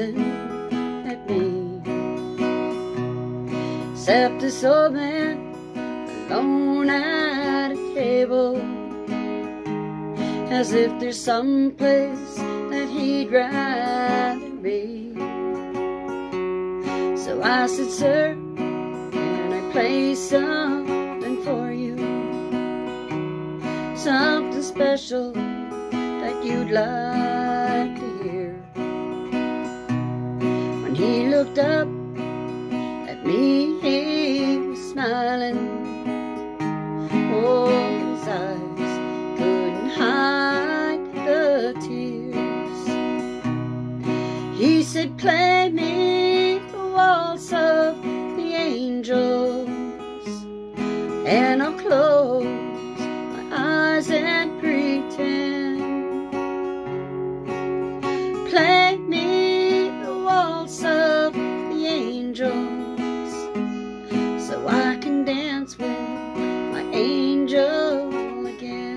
smiling at me. Except this old man alone at a table, as if there's some place that he'd rather be. So I said, sir, can I play something for you? Something special that you'd like to hear. When he looked up at me, he was smiling. Oh, his eyes couldn't hide the tears. He said, play me the waltz of the angels, and I'll close my eyes and pretend. Play me the waltz of the angels, so I can dance with my angel again.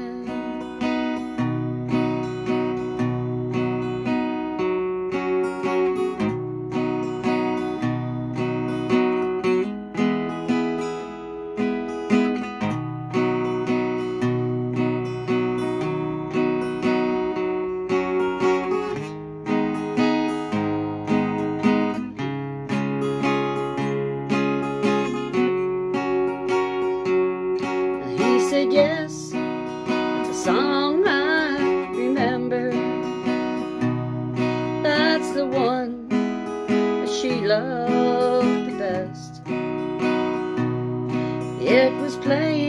He said, yes, it's a song I remember. That's the one that she loved the best. It was playing